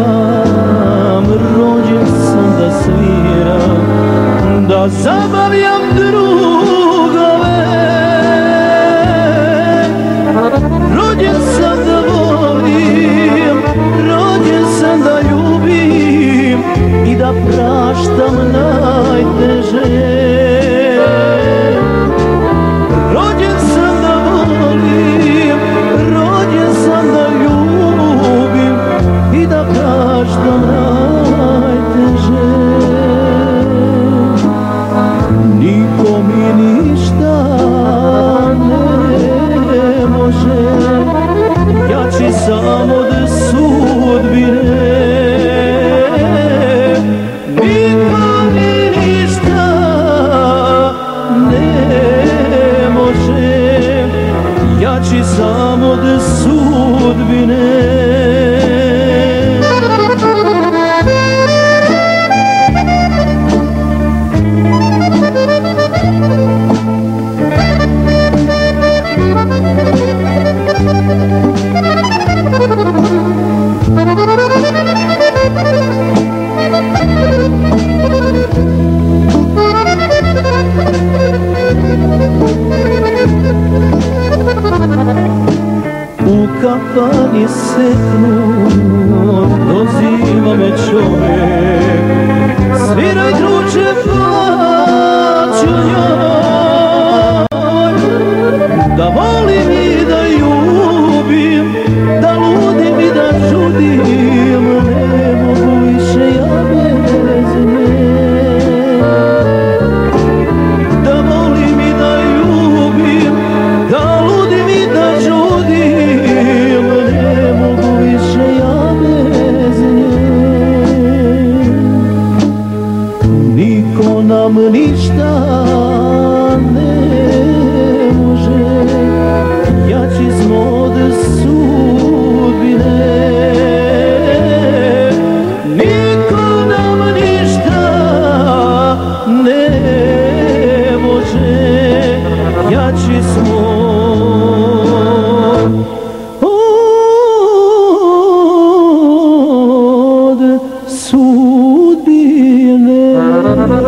sviram, rođen sam da sviram, da zabavljam drugove. Rođen sam da volim, rođen sam da ljubim i da praštam najteže. Rođen sam da volim, rođen sam da ljubim i da praštam najteže. Niko mi ništa ne može, jači sam od sudbine. Niko mi ništa ne može, jači sam od sudbine. U kafani setnut doziva me čovek, sviraj druče plaću njoj, da volim i da ljubim, da ludim i da žudim, ne mogu više ja bez nje. Da volim i da ljubim, da ludim i da žudim, ne mogu više ja bez nje. Niko nam ništa ne može, jači smo od sudbine. Niko nam ništa ne može, jači smo od sudbine.